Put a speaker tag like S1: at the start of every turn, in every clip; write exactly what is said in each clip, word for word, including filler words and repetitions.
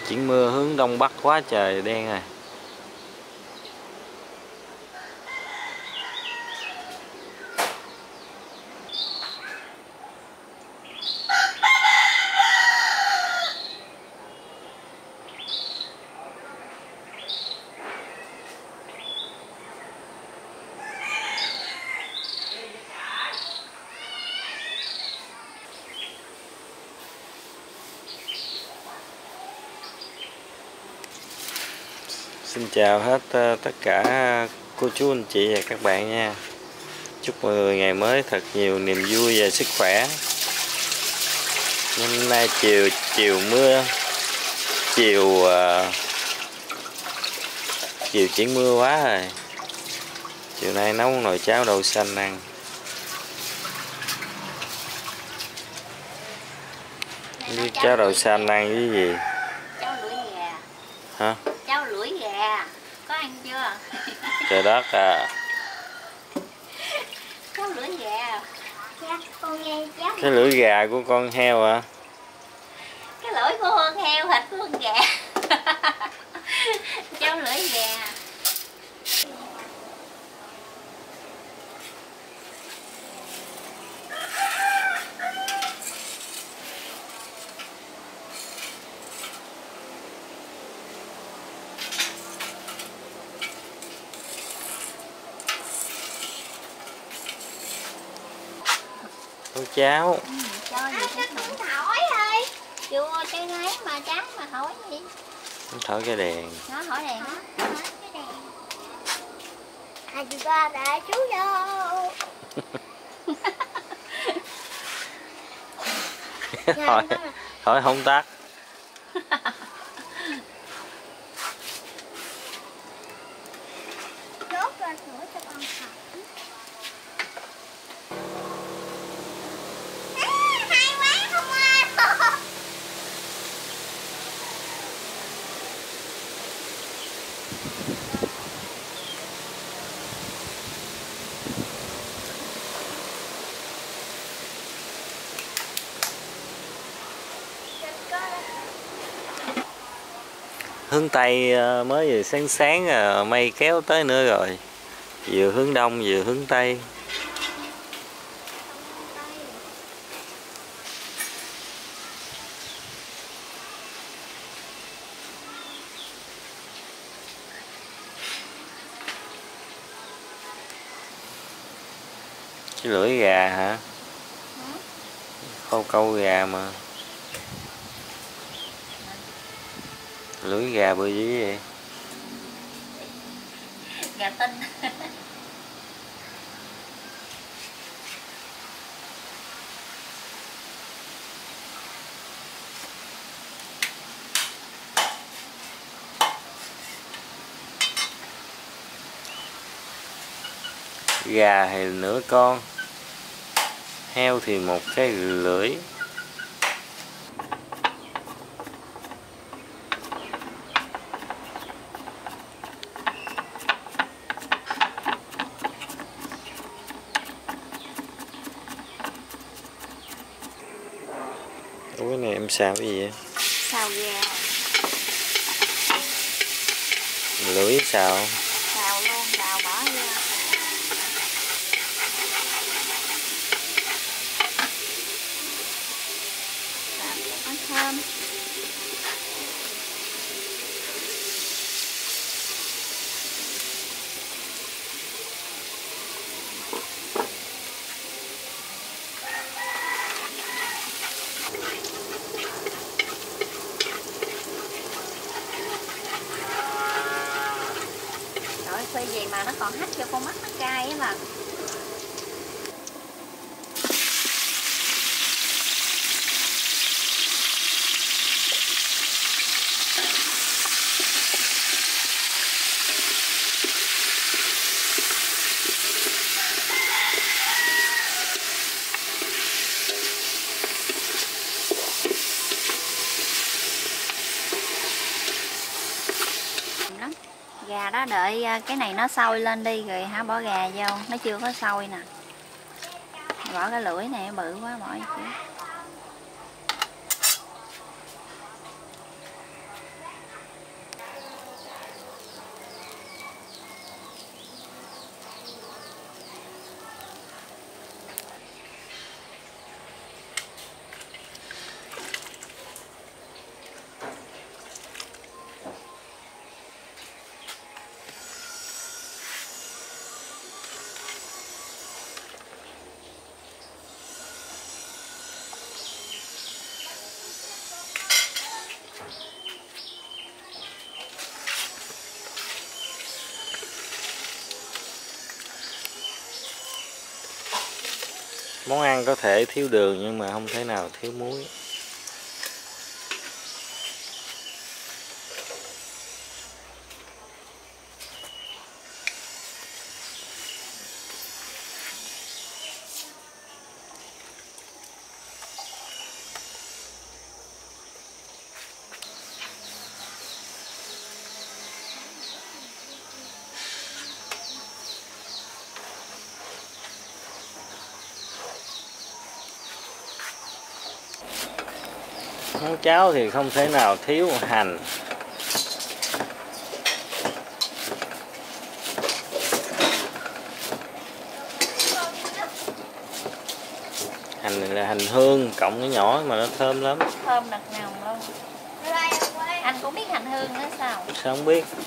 S1: Chuyển mưa hướng đông bắc quá trời đen rồi. Xin chào hết tất cả cô chú anh chị và các bạn nha. Chúc mọi người ngày mới thật nhiều niềm vui và sức khỏe. Hôm nay chiều chiều mưa, chiều uh, chiều chuyển mưa quá rồi. Chiều nay nấu nồi cháo đậu xanh ăn. Với cháo đậu xanh ăn với gì?
S2: Cháo lưỡi gà.
S1: Hả?
S2: Cháo lưỡi gà. Có ăn chưa?
S1: Trời đất à.
S2: Cháo lưỡi gà. Con nghe cháo.
S1: Cái lưỡi gà của con heo hả?
S2: Cái lưỡi của con heo, thịt của con gà. Cháo lưỡi gà.
S1: Nấu cháo.
S2: Ừ, cho gì cái thổi thôi. Chưa cái ấy mà trắng mà thổi gì?
S1: Thổi cái đèn.
S2: Nó thổi đèn đó. Thổi cái đèn.
S3: Happy birthday chú dâu.
S1: Hỏi, hỏi không tắt.
S3: Đốt ra thử cho con học. À, hay quá không à.
S1: Hướng Tây mới vừa sáng sáng mây kéo tới nữa rồi. Vừa hướng Đông vừa hướng Tây. Cái lưỡi gà hả? Khô câu gà mà. Lưỡi gà bự dữ vậy?
S2: Gà tinh.
S1: Gà thì nửa con, heo thì một cái lưỡi. Ủa cái này em xào cái gì vậy?
S2: Xào gà.
S1: Lưỡi xào.
S2: Xào luôn, xào bỏ vô. Xào cho nó thơm. Cái gì mà nó còn hắt cho con mắt nó cay á mà. Gà đó đợi cái này nó sôi lên đi rồi hả, bỏ gà vô, nó chưa có sôi nè. Bỏ cái lưỡi này bự quá bỏ vô.
S1: Món ăn có thể thiếu đường nhưng mà không thể nào thiếu muối. Món cháo thì không thể nào thiếu hành. Hành này là hành hương cộng cái nhỏ mà nó thơm lắm.
S2: Thơm đặc nồng luôn. Anh cũng biết hành hương nữa sao?
S1: Sao không biết.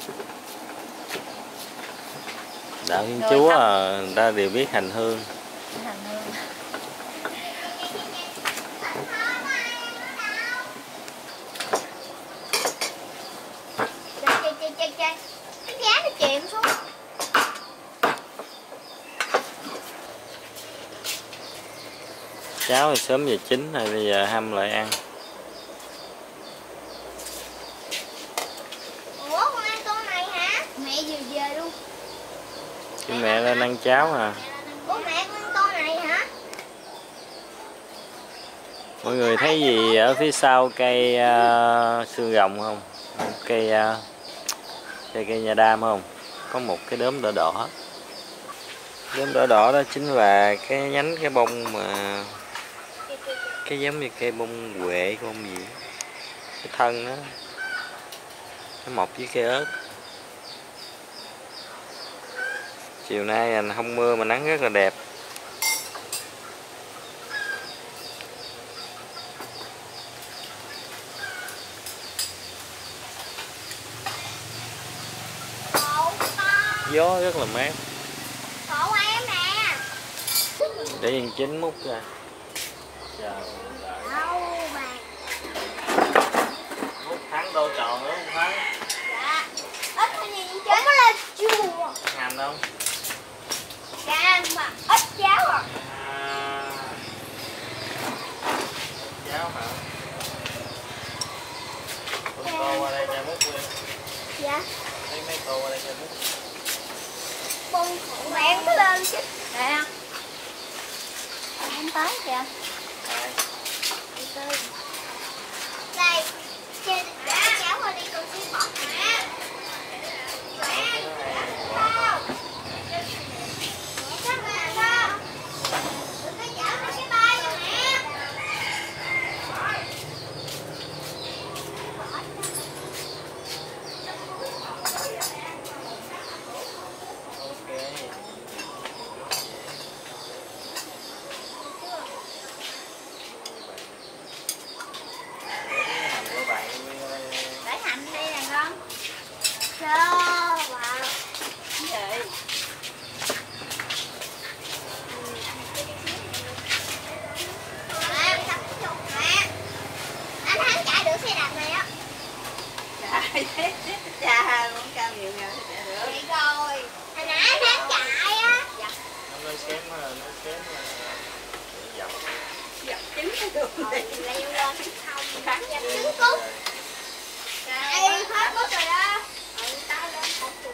S1: Đạo Thiên Chúa à, người ta đều biết hành hương.
S2: Hành hương.
S3: Cái giá nó chìm xuống.
S1: Cháo thì sớm về chín rồi, bây giờ hâm lại ăn.
S3: Ủa con ăn con này hả? Mẹ vừa về luôn.
S1: Chứ mẹ lên ăn cháo à.
S3: Ủa mẹ con ăn con này hả?
S1: Mọi người thấy gì ở phía sau cây uh, xương rồng không? Cây uh, cây cây nha đam không? Có một cái đốm đỏ đỏ. Đốm đỏ đỏ đó chính là cái nhánh cái bông mà cái giống như cây bông huệ của ông gì, cái thân đó nó mọc với cây ớt. Chiều nay anh không mưa mà nắng rất là đẹp. Gió rất là mát.
S3: Khổ em nè.
S1: Để yên chín múc ra. Chào.
S3: Đâu bà.
S1: Múc thắng đô tròn nữa không Thắng?
S3: Dạ. Ít cái gì chứ? Ủa là chua.
S1: Hành không?
S3: Dạ mà ít cháo à.
S1: À, cháo hả? Con cô qua đây cho múc đi.
S3: Dạ.
S1: Lấy mấy cô qua đây cho múc.
S3: Bông khổ bạn cứ lên chứ.
S2: Đây không? Không tới kìa.
S1: Đây.
S3: Đây. Trên đã cháo qua đi con xin bỏ mẹ. Mẹ. Không. Mẹ chắc là sao? Đừng có chở nó cái bay cho mẹ.
S2: Để hành đi nè con.
S3: Cho vào.
S2: Vậy.
S3: Mẹ, sắp chụp mẹ. Anh Thắng chạy được xe đạp này á.
S2: Chạy. Chà, con cao nhiều nhiều thì chạy được.
S3: Vậy rồi. Hồi nãy anh Thắng chạy á.
S1: Nó nói xém nó xém dọc.
S2: Dập trứng cái đường
S3: Rồi
S2: đi.
S3: leo lên không. Dập trứng cút. Đây, hết mất rồi đó. Rồi tao lên không chụp.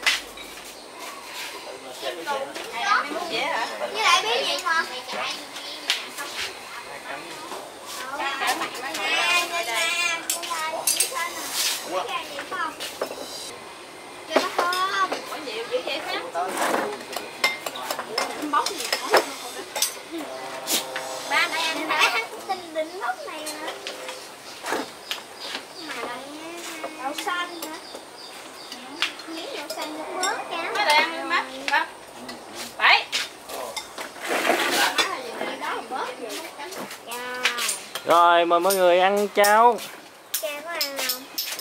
S2: Mấy mút dễ hả?
S3: Với lại biết gì mà.
S2: Để mày mới ngồi đây, ngồi đây.
S3: Cho nó thơm.
S2: Có nhiều dữ vậy Thắng? Bóng gì có không đó?
S3: Ba đây anh thấy hắn tin định bóng này nè. Mà đậu xanh nữa. Miếng đậu xanh nước bớt cá.
S2: Má đây ăn má. Má. Phải.
S1: Rồi mời mọi người ăn cháo.
S3: Cha có ăn không?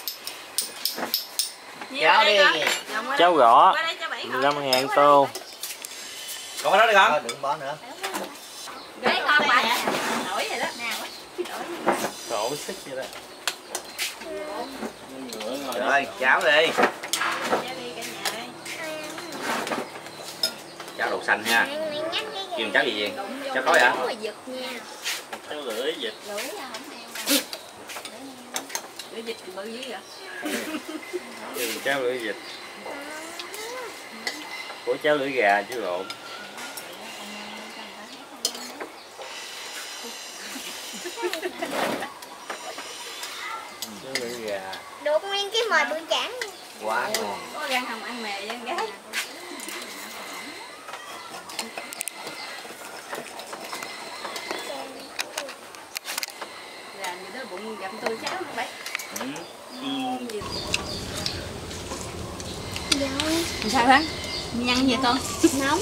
S2: Cháo đi.
S1: Cháo gõ
S2: Qua đây cho bảy
S1: mười lăm ngàn tô.
S4: Còn đó đi con. Đừng bỏ nữa.
S2: Để con bảy. Nổi vậy đó. Nào á.
S1: Cổ xích vậy đó.
S4: Rồi, cháo đi. Cháo đậu xanh nha. Kêu cháo gì vậy? Cho khói hả?
S3: Mà giật nha.
S1: Cháu lưỡi vịt.
S2: Lưỡi là không heo đâu.
S5: Lưỡi vịt bự dữ vậy?
S1: Chứ cháu lưỡi vịt. Của cháu lưỡi gà chứ lộn. Cháu lưỡi gà.
S3: Được nguyên cái mồi bự chản.
S4: Quá ngon.
S5: Có gan không ăn mè với ăn gái. Làm gì đó bụng gặm tôi cháo nó bấy.
S1: Ừ.
S3: Dạ.
S5: Sao đó? Nhăn gì con?
S3: Nóng.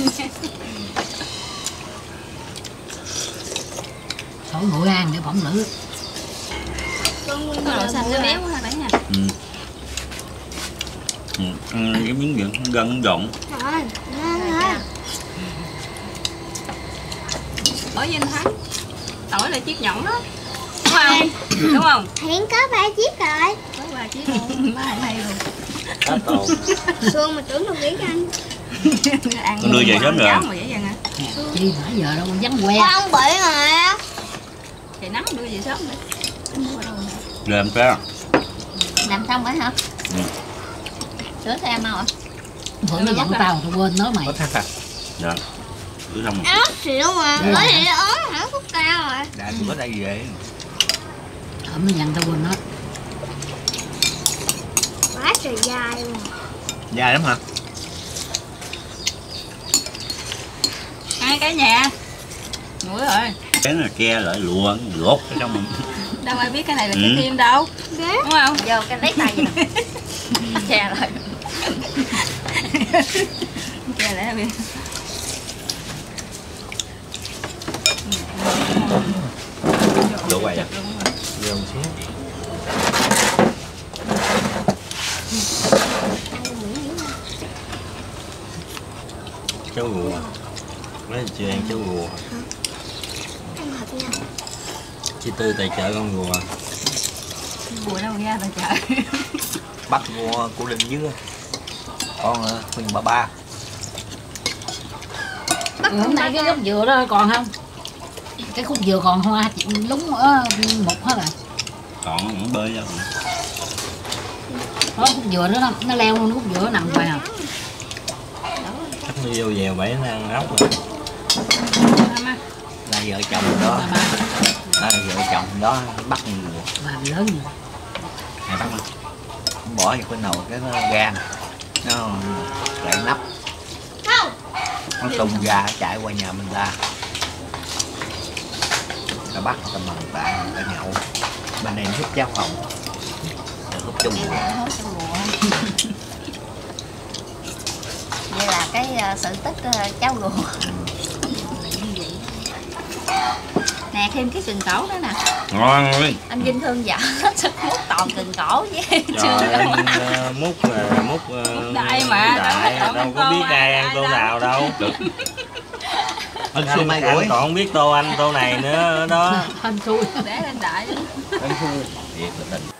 S6: Thổi nguội ăn để phỏng lửa.
S3: Con nguyên
S5: Có đậu xanh nó béo quá nãy nha.
S1: Ừ. Ừ. Ăn cái miếng gân gân rộng.
S3: Rồi, ngon rồi.
S5: Ở với anh Thắng. Tỏi là chiếc nhọn đó. Đúng không? Đúng không?
S3: Hiện có ba chiếc rồi.
S5: Có ba chiếc luôn. Má anh hay luôn.
S1: Hết tồn.
S3: Xuân mà tưởng đâu biết anh.
S5: Ăn
S1: Con đưa về sớm rồi.
S5: cháo mà vậy hả?
S6: Chi nãy giờ đâu vắng que.
S3: Con bị mà.
S5: Trời nắng đưa về sớm đi. Anh mua ở đâu nè?
S1: Làm sao?
S2: Làm xong rồi hả?
S1: Ừ.
S2: Sửa xe mau hả?
S6: Bữa nó dặn tao tao quên nói mày.
S4: Có thắt à?
S1: Dạ. Cứ xong rồi.
S3: Áo xịu mà.
S6: Dạ.
S3: Mới thì ốm hả phút cao rồi.
S4: Đã bữa đây về.
S6: Ẩm nó dặn tao quên nói.
S3: Quá trời dài mà.
S4: Dài lắm hả?
S5: Hai cái nhà. Mũi rồi.
S1: Cái là ke lại lụa luộc ở trong mình.
S5: Đâu ai biết cái này là
S1: Ừ.
S5: cái tim đâu.
S3: Ghế.
S5: Đúng không?
S2: Vô cái lấy tay vậy nè. Chè rồi.
S5: Kìa để biết.
S4: Đủ vậy à?
S1: Vô một xíu. Cháu rùa. Mấy chị ăn cháu rùa.
S3: Ăn thật nha.
S1: Chị Tư tài trợ con rùa.
S5: Bùi đâu ra tài trợ.
S4: Bắt mua của Linh dưới. Con Huyền bà ba.
S6: Ừ, hôm nay cái gốc dừa đó còn không? Cái khúc dừa còn không à? Lúng ở một hết rồi.
S1: Còn nó cũng bơi ra rồi.
S6: Có khúc dừa đó nó, nó leo luôn, khúc dừa nó nằm ngoài à.
S1: Chắc nó vô dèo bẫy nó ăn ốc rồi.
S4: Là vợ chồng đó.
S6: Mà
S4: Là vợ chồng đó bắt rùa.
S6: bà lớn gì?
S4: Này bắt lên. Bỏ vào cái nồi cái nó gan. Nó lại nắp.
S3: Không.
S4: Nó tung ra chạy qua nhà mình ta. Ta bắt ta mời ta ta nhậu. Bên này nó hút cháo hồng. Nó hút chung.
S2: Vậy là cái uh, sự tích uh, cháu rùa. Nè thêm cái cần cổ đó nè.
S1: Ngon ơi.
S2: Anh Vinh thương vợ hết sức mút toàn cần cổ với
S1: Trời anh uh, múc là múc uh,
S5: đại mà,
S1: đại,
S5: đâu có
S1: đâu
S5: tô
S1: có biết
S5: ai,
S1: ai ăn
S5: ai
S1: tô
S5: đâu.
S1: nào đâu.
S4: Anh
S1: Anh,
S4: xui mai
S1: anh
S4: gửi.
S1: còn không biết tô anh tô này nữa đó.
S6: Hên xui.
S5: Để lên đại đi.
S4: Anh xui. Thiệt là tình.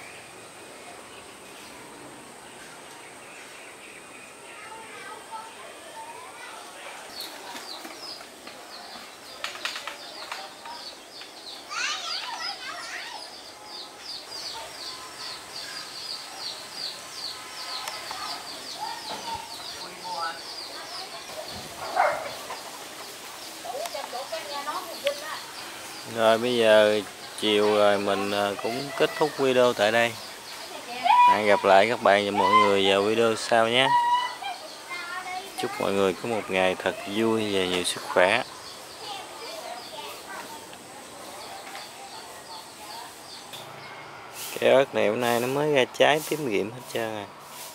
S1: Rồi bây giờ chiều rồi mình cũng kết thúc video tại đây. Hẹn gặp lại các bạn và mọi người vào video sau nhé. Chúc mọi người có một ngày thật vui và nhiều sức khỏe. Cái ớt này hôm nay nó mới ra trái tím nghiệm hết trơn à.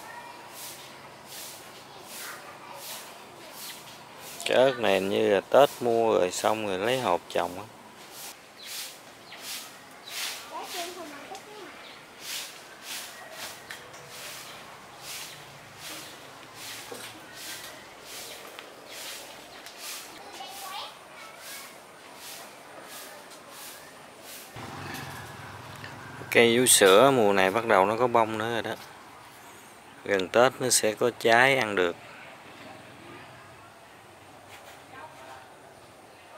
S1: Cái ớt này như là Tết mua rồi xong rồi lấy hộp trồng á. Cây vú sữa mùa này bắt đầu nó có bông nữa rồi đó. Gần Tết nó sẽ có trái ăn được.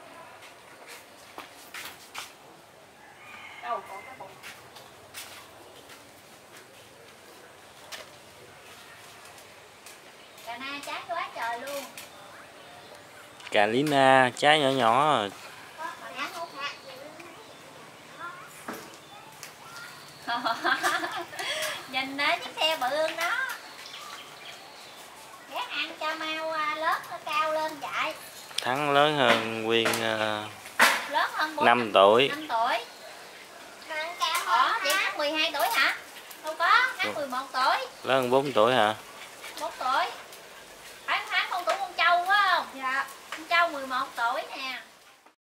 S2: Lina trái quá trời luôn.
S1: Cà Lina trái nhỏ nhỏ.
S3: Còn ăn hút hạt.
S2: Nhìn đó chiếc xe bự hơn đó. Gác ăn cho mau lớn nó cao lên chạy.
S1: Thắng lớn hơn Nguyên uh,
S2: Lớn hơn
S1: năm tuổi.
S2: năm tuổi.
S3: Mà ăn cao
S2: Ủa,
S3: hơn
S2: vậy
S3: hả?
S2: Thắng mười hai tuổi hả? Không có, Thắng mười một tuổi.
S1: Lớn hơn bốn tuổi hả?
S2: bốn tuổi. Phải Thắng con tuổi con Châu quá không? Dạ. Con Châu mười một tuổi nè.